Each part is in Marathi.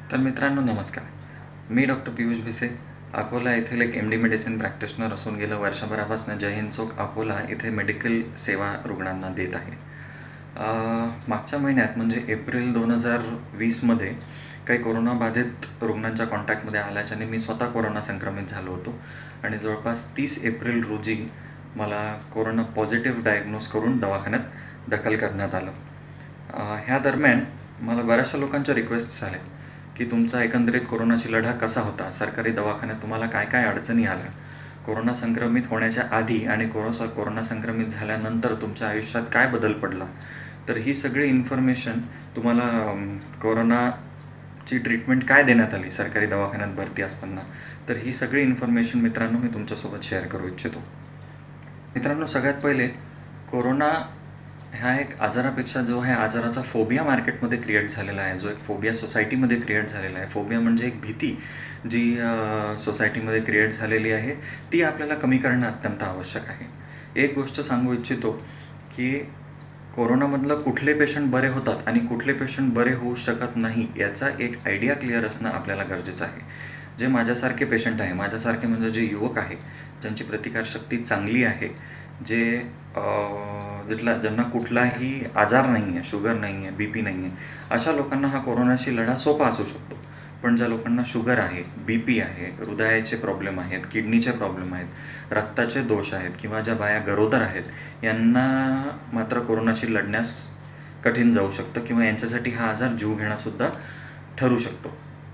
तर मित्रांनो नमस्कार. मी डॉक्टर पियुष भिसे, अकोला येथील एक MD मेडिसिन प्रॅक्टिशनर असून गेल्या वर्षभरापासून जय हिंद चौक अकोला इथे मेडिकल सेवा रुग्णांना देत आहे. मागच्या महिन्यात म्हणजे एप्रिल 2020मध्ये काही कोरोनाबाधित रुग्णांच्या कॉन्टॅक्टमध्ये आल्याच्याने मी स्वतः कोरोना संक्रमित झालो होतो आणि जवळपास 30 एप्रिल रोजी मला कोरोना पॉझिटिव्ह डायग्नोज करून दवाखान्यात दाखल करण्यात आलं. ह्या दरम्यान मला बऱ्याचशा लोकांच्या रिक्वेस्ट झाल्या की तुमचा एकंदरीत कोरोनाशी लढा कसा होता, सरकारी दवाखान्यात तुम्हाला काय काय अडचणी आल्या, कोरोना संक्रमित होण्याच्या आधी आणि कोरोना संक्रमित झाल्यानंतर तुमच्या आयुष्यात काय बदल पडला. तर ही सगळी इन्फॉर्मेशन तुम्हाला कोरोनाची ट्रीटमेंट काय देण्यात आली सरकारी दवाखान्यात भरती असताना, तर ही सगळी इन्फॉर्मेशन मित्रांनो मी तुमच्यासोबत शेअर करू इच्छितो. मित्रांनो सगळ्यात पहिले कोरोना ह्या एक आजारापेक्षा जो ह्या आजाराचा फोबिया मार्केटमध्ये क्रिएट झालेला आहे, जो एक फोबिया सोसायटीमध्ये क्रिएट झालेला आहे. फोबिया म्हणजे एक भीती जी सोसायटीमध्ये क्रिएट झालेली आहे, ती आपल्याला कमी करणं अत्यंत आवश्यक आहे. एक गोष्ट सांगू इच्छितो की कोरोनामधलं कुठले पेशंट बरे होतात आणि कुठले पेशंट बरे होऊ शकत नाही याचा एक आयडिया क्लिअर असणं आपल्याला गरजेचं आहे. जे माझ्यासारखे पेशंट आहे, माझ्यासारखे म्हणजे जे युवक आहे ज्यांची प्रतिकारशक्ती चांगली आहे, जे ज्यांना कुठलाही आजार नाही आहे, शुगर नाही आहे, BP नाही आहे, अशा लोकांना हा कोरोनाशी लढा सोपा असू शकतो. पण ज्या लोकांना शुगर आहे, BP आहे, हृदयाचे प्रॉब्लेम आहेत, किडनीचे प्रॉब्लेम आहेत, रक्ताचे दोष आहेत किंवा ज्या बाया गरोदर आहेत, यांना मात्र कोरोनाशी लढण्यास कठीण जाऊ शकतं किंवा यांच्यासाठी हा आजार जीव घेणासुद्धा ठरू शकतो.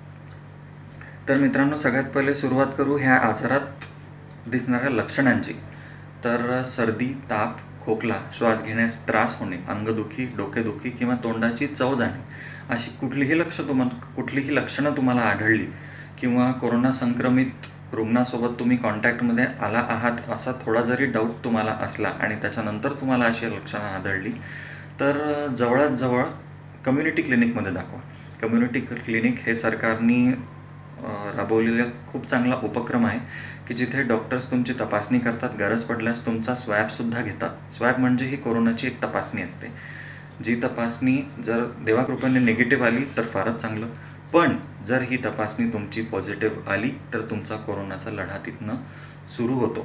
तर मित्रांनो सगळ्यात पहिले सुरुवात करू ह्या आजारात दिसणाऱ्या लक्षणांची. तर सर्दी, ताप, खोकला, श्वास घेण्यास त्रास होणे, अंगदुखी, डोकेदुखी किंवा तोंडाची चव जाणे अशी कुठलीही लक्षणं तुम्हाला आढळली किंवा कोरोना संक्रमित रुग्णासोबत तुम्ही कॉन्टॅक्टमध्ये आला आहात असा थोडा जरी डाऊट तुम्हाला असला आणि त्याच्यानंतर तुम्हाला अशी लक्षणं आढळली तर जवळात जवळ कम्युनिटी क्लिनिकमध्ये दाखवा. कम्युनिटी क्लिनिक हे सरकारने राबवलेला खूप चांगला उपक्रम आहे की जिथे डॉक्टर्स तुमची तपासणी करतात, गरज पडल्यास तुमचा स्वॅबसुद्धा घेतात. स्वॅब म्हणजे ही कोरोनाची एक तपासणी असते, जी तपासणी जर देवाकृपेने निगेटिव्ह आली तर फारच चांगलं, पण जर ही तपासणी तुमची पॉझिटिव्ह आली तर तुमचा कोरोनाचा लढा तिथनं सुरू होतो.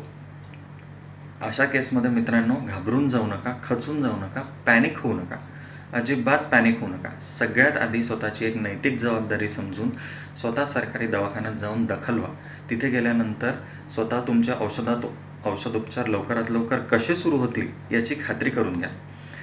अशा केसमध्ये मित्रांनो घाबरून जाऊ नका, खचून जाऊ नका, पॅनिक होऊ नका, अजिबात पॅनिक होऊ नका. सगळ्यात आधी स्वतःची एक नैतिक जबाबदारी समजून स्वतः सरकारी दवाखान्यात जाऊन दाखल व्हा. तिथे गेल्यानंतर स्वतः तुमच्या औषधोपचार लवकरात लवकर कसे सुरू होतील याची खात्री करून घ्या.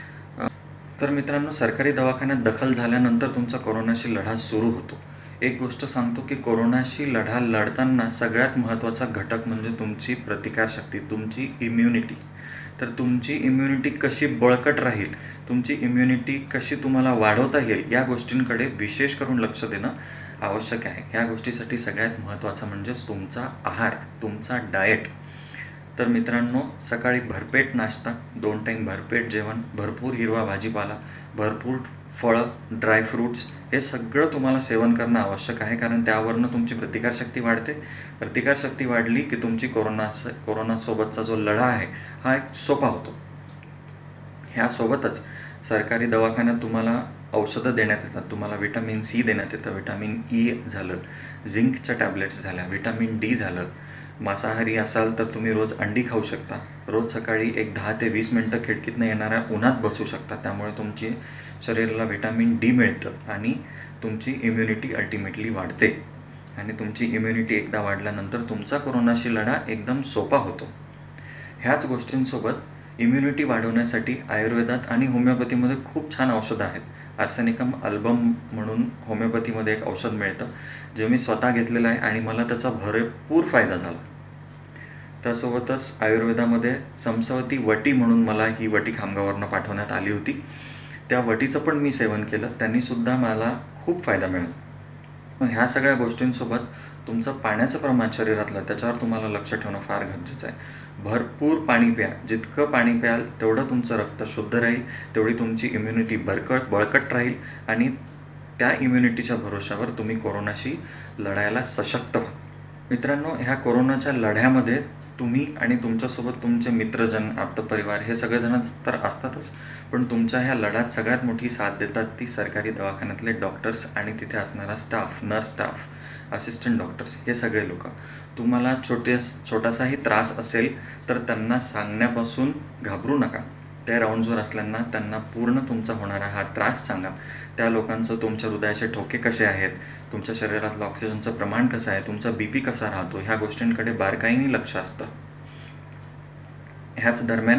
तर मित्रांनो सरकारी दवाखान्यात दाखल झाल्यानंतर तुमचा कोरोनाशी लढा सुरू होतो. एक गोष्ट सांगतो की कोरोनाशी लढा लढताना सगळ्यात महत्त्वाचा घटक म्हणजे तुमची प्रतिकारशक्ती, तुमची इम्युनिटी. तर तुमची इम्युनिटी कशी बळकट राहील, तुमची इम्युनिटी कशी तुम्हाला वाढवता येईल या गोष्टींकडे विशेष करून लक्ष देणं आवश्यक आहे. ह्या गोष्टीसाठी सगळ्यात महत्त्वाचं म्हणजेच तुमचा आहार, तुमचा डाएट. तर मित्रांनो सकाळी भरपेट नाश्ता, 2 टाईम भरपेट जेवण, भरपूर हिरवा भाजीपाला, भरपूर फळं, ड्रायफ्रूट्स हे सगळं तुम्हाला सेवन करणं आवश्यक आहे, कारण त्यावरनं तुमची प्रतिकारशक्ती वाढते. प्रतिकारशक्ती वाढली की तुमची कोरोनासोबतचा जो लढा आहे हा एक सोपा होतो. ह्यासोबतच सरकारी दवाखान्यात तुम्हाला औषधं देण्यात येतात. तुम्हाला व्हिटॅमिन C देण्यात येतं, व्हिटॅमिन E झालं, झिंकच्या टॅब्लेट्स झाल्या, व्हिटॅमिन D झालं. मांसाहारी असाल तर तुम्ही रोज अंडी खाऊ शकता. रोज सकाळी एक 10 ते 20 मिनटं खिडकीतनं येणाऱ्या उन्हात बसू शकता. त्यामुळे तुमची शरीराला व्हिटॅमिन D मिळतं आणि तुमची इम्युनिटी अल्टिमेटली वाढते. आणि तुमची इम्युनिटी एकदा वाढल्यानंतर तुमचा कोरोनाशी लढा एकदम सोपा होतो. ह्याच गोष्टींसोबत इम्युनिटी वाढवण्यासाठी आयुर्वेदात आणि होमिओपॅथीमध्ये खूप छान औषधं आहेत. आर्सेनिकम अल्बम म्हणून होमिओपॅथीमध्ये एक औषध मिळतं, जे मी स्वतः घेतलेलं आहे आणि मला त्याचा भरपूर फायदा झाला. त्यासोबतच आयुर्वेदामध्ये समसवती वटी म्हणून मला ही वटी खामगावरनं पाठवण्यात आली होती. त्या वटीचं पण मी सेवन केलं, त्यांनीसुद्धा मला खूप फायदा मिळाला. मग ह्या सगळ्या गोष्टींसोबत तुमचं पाण्याचं प्रमाण शरीरातलं त्याच्यावर तुम्हाला लक्ष ठेवणं फार गरजेचं आहे. भरपूर पाणी प्या. जितकं पाणी प्याल तेवढं तुमचं रक्त शुद्ध राहील, तेवढी तुमची इम्युनिटी बळकट राहील आणि त्या इम्युनिटीच्या भरोशावर तुम्ही कोरोनाशी लढायला सशक्त व्हा. मित्रांनो ह्या कोरोनाच्या लढ्यामध्ये तुम्ही आणि तुमच्यासोबत तुमचे मित्रजन, आप्तपरिवार हे सगळेजण तर असतातच, पण तुमच्या ह्या लढ्यात सगळ्यात मोठी साथ देतात ती सरकारी दवाखान्यातले डॉक्टर्स आणि तिथे असणारा staff, nurse staff, assistant doctors, हे सगळे लोक. तुम्हाला छोटासाही त्रास असेल तर त्यांना सांगण्यापासून घाबरू नका. त्या राऊंड्सवर असल्यांना त्यांना पूर्ण तुमचा होणारा हा त्रास सांगा. त्या लोकांचं तुमच्या हृदयाचे ठोके कसे आहेत, तुमच्या शरीरातलं ऑक्सिजनचं प्रमाण कसं आहे, तुमचा BP कसा राहतो, ह्या गोष्टींकडे बारकाईने लक्ष असतं. ह्याच दरम्यान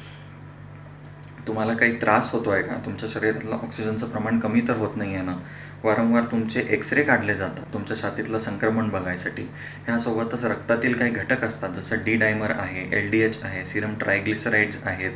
तुम्हाला काही त्रास होतो आहे का, तुमच्या शरीरातलं ऑक्सिजनचं प्रमाण कमी तर होत नाही आहे ना, वारंवार तुमचे एक्सरे काढले जातात तुमच्या छातीतलं संक्रमण बघायसाठी. ह्यासोबतच रक्तातील काही घटक असतात, जसं D डायमर आहे, LDH आहे, सिरम ट्रायग्लिसराइड्स आहेत,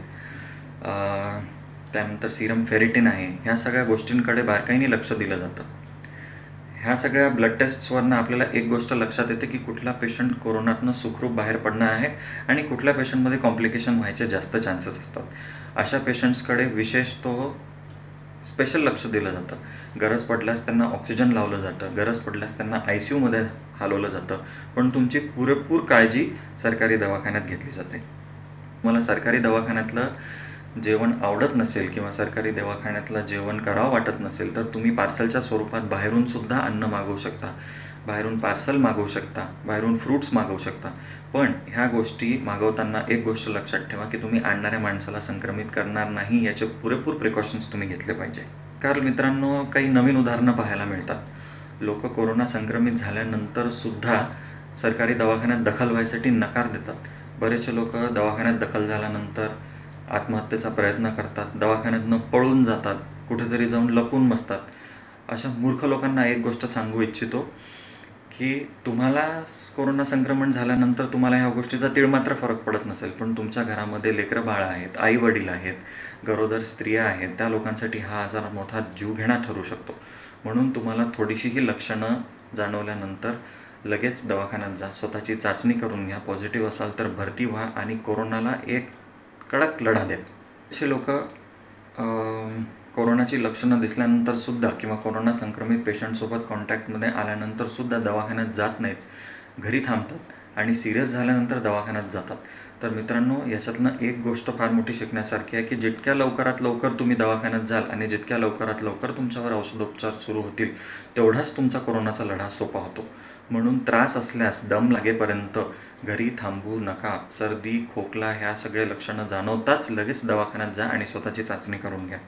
त्यानंतर सिरम फेरिटिन आहे. ह्या सगळ्या गोष्टींकडे बारकाईने लक्ष दिलं जातं. ह्या सगळ्या ब्लड टेस्ट्सवरनं आपल्याला एक गोष्ट लक्षात येते की कुठला पेशंट कोरोनातनं सुखरूप बाहेर पडणार आहे आणि कुठल्या पेशंटमध्ये कॉम्प्लिकेशन व्हायचे जास्त चान्सेस असतात. अशा पेशंट्सकडे विशेषतः स्पेशल लक्ष दिलं जातं. गरज पडल्यास त्यांना ऑक्सिजन लावलं जातं, गरज पडल्यास त्यांना ICUमध्ये हलवलं जातं, पण तुमची पुरेपूर काळजी सरकारी दवाखान्यात घेतली जाते. तुम्हाला सरकारी दवाखान्यातलं जेवण आवडत नसेल किंवा सरकारी दवाखान्यातलं जेवण करावं वाटत नसेल तर तुम्ही पार्सलच्या स्वरूपात बाहेरून सुद्धा अन्न मागवू शकता, बाहेरून पार्सल मागवू शकता, बाहेरून फ्रूट्स मागवू शकता. पण ह्या गोष्टी मागवताना एक गोष्ट लक्षात ठेवा की तुम्ही आणणाऱ्या माणसाला संक्रमित करणार नाही याचे पुरेपूर प्रिकॉशन्स तुम्ही घेतले पाहिजे. कारण मित्रांनो, काही नवीन उदाहरणं पाहायला मिळतात. लोक कोरोना संक्रमित झाल्यानंतर सुद्धा सरकारी दवाखान्यात दखल व्हायसाठी नकार देतात. बरेचसे लोक दवाखान्यात दखल झाल्यानंतर आत्महत्येचा प्रयत्न करतात, दवाखान्यातनं पळून जातात, कुठेतरी जाऊन लपून बसतात. अशा मूर्ख लोकांना एक गोष्ट सांगू इच्छितो की तुम्हाला कोरोना संक्रमण झाल्यानंतर तुम्हाला ह्या गोष्टीचा तीळमात्र फरक पडत नसेल, पण तुमच्या घरामध्ये लेकरं बाळं आहेत, आईवडील आहेत, गरोदर स्त्रिया आहेत, त्या लोकांसाठी हा आजार मोठा जीवघेणा ठरू शकतो. म्हणून तुम्हाला थोडीशीही लक्षणं जाणवल्यानंतर लगेच दवाखान्यात जा, स्वतःची चाचणी करून घ्या. पॉझिटिव्ह असाल तर भरती व्हा आणि कोरोनाला एक कडक लढा द्या. असे लोक कोरोनाची लक्षणं दिसल्यानंतरसुद्धा किंवा कोरोना संक्रमित पेशंटसोबत कॉन्टॅक्टमध्ये आल्यानंतरसुद्धा दवाखान्यात जात नाहीत, घरी थांबतात आणि सिरियस झाल्यानंतर दवाखान्यात जातात. तर मित्रांनो, याच्यातनं एक गोष्ट फार मोठी शिकण्यासारखी आहे की जितक्या लवकरात लवकर तुम्ही दवाखान्यात जाल आणि जितक्या लवकरात लवकर तुमच्यावर औषधोपचार सुरू होतील तेवढाच तुमचा कोरोनाचा लढा सोपा होतो. म्हणून त्रास असल्यास दम लागेपर्यंत घरी थांबू नका. सर्दी, खोकला ह्या सगळे लक्षणं जाणवताच लगेच दवाखान्यात जा आणि स्वतःची चाचणी करून घ्या.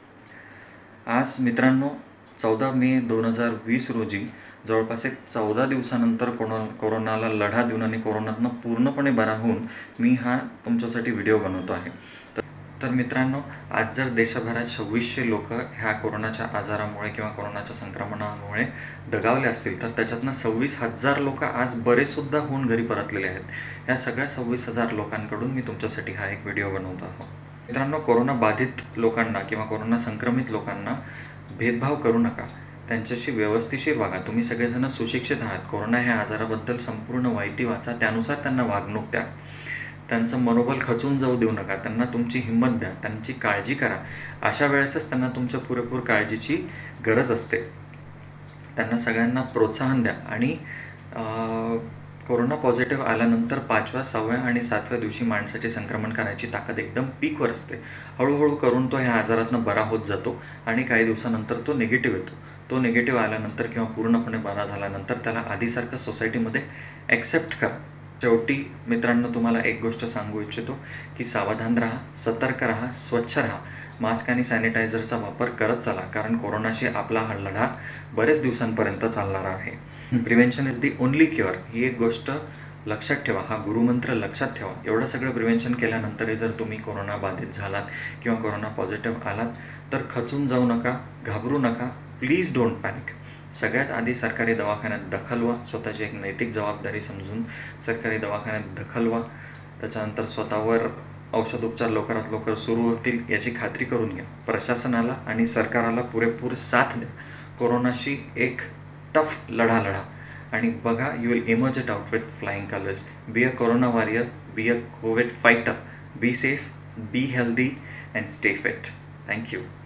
आज मित्रांनो 14 मे 2020 रोजी जवळपास एक 14 दिवसानंतर कोरोनाला लढा देऊन आणि कोरोनातनं पूर्णपणे बरा होऊन मी हा तुमच्यासाठी व्हिडिओ बनवतो आहे. तर मित्रांनो, आज जर देशभरात 2600 लोक ह्या कोरोनाच्या आजारामुळे किंवा कोरोनाच्या संक्रमणामुळे दगावले असतील तर त्याच्यातनं 26,000 लोक आज बरेसुद्धा होऊन घरी परतलेले आहेत. ह्या सगळ्या 26,000 लोकांकडून मी तुमच्यासाठी हा एक व्हिडिओ बनवत आहोत. मित्रांनो, कोरोना बाधित लोकांना किंवा कोरोना संक्रमित लोकांना भेदभाव करू नका, त्यांच्याशी व्यवस्थिशीर वागा. तुम्ही सगळेजण सुशिक्षित आहात. कोरोना ह्या आजाराबद्दल संपूर्ण माहिती वाचा, त्यानुसार त्यांना वागणूक द्या. त्यांचं मनोबल खचून जाऊ देऊ नका, त्यांना तुमची हिंमत द्या, त्यांची काळजी करा. अशा वेळेसच त्यांना तुमच्या पुरेपूर काळजीची गरज असते. त्यांना सगळ्यांना प्रोत्साहन द्या आणि कोरोना पॉझिटिव्ह आल्यानंतर 5व्या, 6व्या आणि 7व्या दिवशी माणसाचे संक्रमण करायची ताकद एकदम पीकवर असते. हळूहळू करून तो ह्या आजारातनं बरा होत जातो आणि काही दिवसानंतर तो निगेटिव्ह येतो. तो निगेटिव्ह आल्यानंतर किंवा पूर्णपणे बरा झाल्यानंतर त्याला आधीसारखं सोसायटीमध्ये ॲक्सेप्ट करा. शेवटी मित्रांनो, तुम्हाला एक गोष्ट सांगू इच्छितो की सावधान राहा, सतर्क राहा, स्वच्छ राहा, मास्क आणि सॅनिटायझरचा वापर करत चला. कारण कोरोनाशी आपला हा लढा बरेच दिवसांपर्यंत चालणारा आहे. Prevention is the only cure, ही एक गोष्ट लक्षात ठेवा, हा गुरुमंत्र लक्षात ठेवा. एवढं सगळं प्रिव्हेन्शन केल्यानंतरही जर तुम्ही कोरोना बाधित झालात किंवा कोरोना पॉझिटिव्ह आलात तर खचून जाऊ नका, घाबरू नका. Please don't panic. सगळ्यात आधी सरकारी दवाखान्यात दखल व्हा. स्वतःची एक नैतिक जबाबदारी समजून सरकारी दवाखान्यात दखल व्हा. त्याच्यानंतर स्वतःवर औषधोपचार लवकरात लवकर सुरू होतील याची खात्री करून घ्या. प्रशासनाला आणि सरकाराला पुरेपूर साथ द्या. कोरोनाशी एक टफ लढा लढा आणि बघा, you will emerge it out with flying colours. Be a corona warrior, be a COVID fighter, be safe, be healthy and stay fit. Thank you.